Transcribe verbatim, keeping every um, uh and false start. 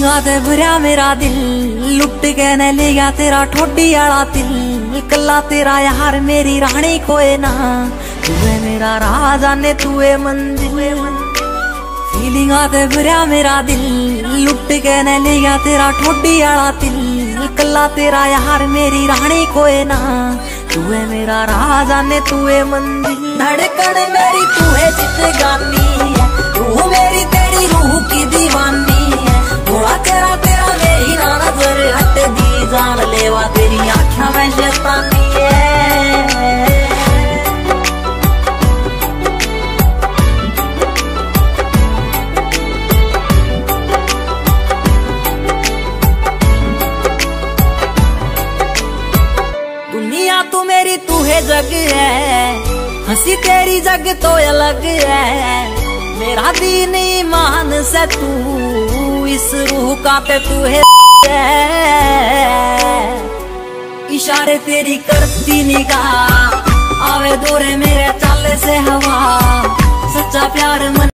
फीलिंगा ते भरया मेरा दिल, लुट के न ले गया तेरा ठोडी आला दिल। कला तेरा यार मेरी रानी कोई ना, तू है मेरा राजा ने तू है मंजिल। फीलिंगा ते भरया मेरा दिल, लुट के न ले गया तेरा ठोडी आला दिल। कला तेरा यार मेरी रानी कोई ना, तू है मेरा राजा ने तू है मंजिल। धड़कन मेरी तू है जिंदगानी है, तू मेरी तेरी रूह की दीवानी है। थोड़ा तेरा तेरा मेरी ना नजर हट दी, जान लेवा तेरी आँखों में शैतानी है। दुनिया तू मेरी तू है जग है, हंसी तेरी जग तो अलग है। मेरा दीन ईमान से तू, इस रूह का ते तू है। इशारे तेरी करती निगाह, आवे दौरे मेरे चाले से हवा। सच्चा प्यार मन